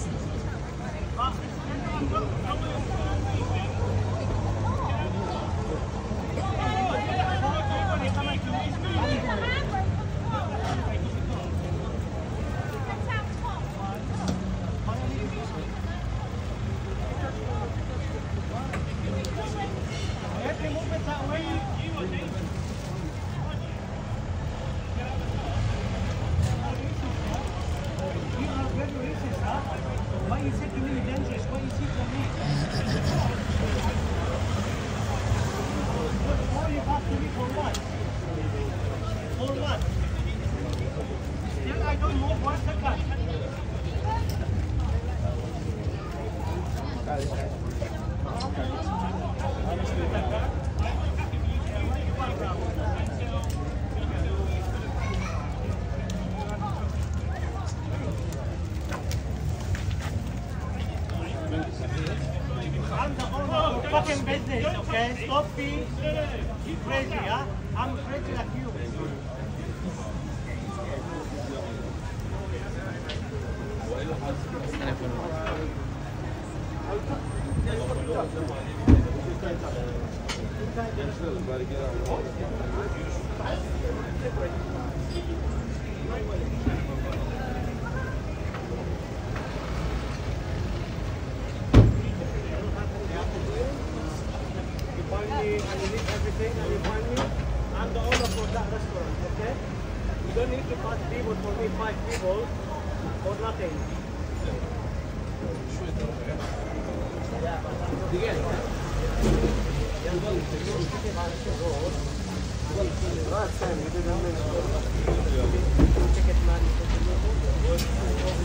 I'm the owner of fucking business, okay? Stop being crazy, huh? I'm crazy like you. And you need everything and you find me, I'm the owner for that restaurant, okay? You don't need to pass people for me, 5 people, for nothing.